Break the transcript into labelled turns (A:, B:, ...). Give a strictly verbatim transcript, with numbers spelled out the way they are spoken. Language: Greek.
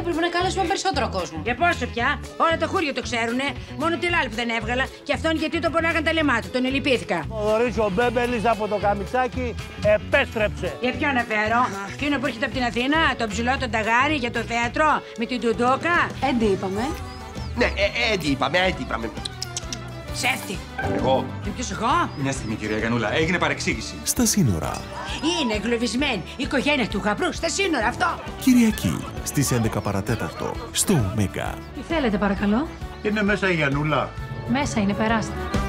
A: Έπρεπε να καλέσουμε περισσότερο κόσμο.
B: Για πόσο πια, όλα τα χώρια το ξέρουνε. Μόνο τη Λάλη που δεν έβγαλα. Και αυτόν γιατί τον πονάγαν τα λεμά του, τον ελυπήθηκα.
C: Ο Δωρής ο Μπέμπελης από το καμιτσάκι επέστρεψε.
B: Για ποιον να φέρω, εκείνο που έρχεται από την Αθήνα, τον ψηλό τον ταγάρι για το θέατρο, με την Τουντούκα.
A: Έντι είπαμε.
D: Ναι, ε, έτσι είπαμε, έτσι είπαμε.
B: Ψεύτη.
E: Εγώ.
B: Και ποιος εγώ?
E: Μια στιγμή, κυρία Γιαννούλα, έγινε παρεξήγηση.
F: Στα σύνορα.
B: Είναι εγκλωβισμένη η οικογένεια του γαμπρού στα σύνορα αυτό.
F: Κυριακή στις έντεκα παρατέταρτο στο Μέγκα.
A: Τι θέλετε παρακαλώ?
G: Είναι μέσα η Γιαννούλα.
A: Μέσα είναι, περάστε.